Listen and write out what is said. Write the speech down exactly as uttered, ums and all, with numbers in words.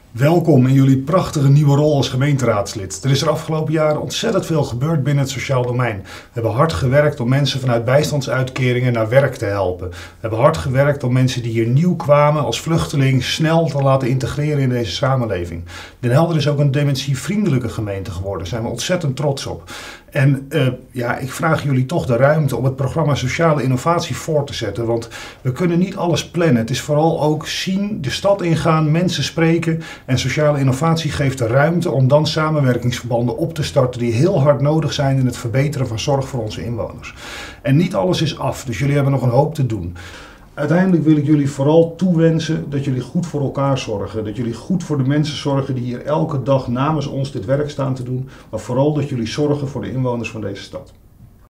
Welkom in jullie prachtige nieuwe rol als gemeenteraadslid. Er is er afgelopen jaren ontzettend veel gebeurd binnen het sociaal domein. We hebben hard gewerkt om mensen vanuit bijstandsuitkeringen naar werk te helpen. We hebben hard gewerkt om mensen die hier nieuw kwamen als vluchteling snel te laten integreren in deze samenleving. Den Helder is ook een dementievriendelijke gemeente geworden. Daar zijn we ontzettend trots op. En uh, ja, ik vraag jullie toch de ruimte om het programma Sociale Innovatie voor te zetten. Want we kunnen niet alles plannen. Het is vooral ook zien, de stad ingaan, mensen spreken. En sociale innovatie geeft de ruimte om dan samenwerkingsverbanden op te starten die heel hard nodig zijn in het verbeteren van zorg voor onze inwoners. En niet alles is af, dus jullie hebben nog een hoop te doen. Uiteindelijk wil ik jullie vooral toewensen dat jullie goed voor elkaar zorgen. Dat jullie goed voor de mensen zorgen die hier elke dag namens ons dit werk staan te doen. Maar vooral dat jullie zorgen voor de inwoners van deze stad.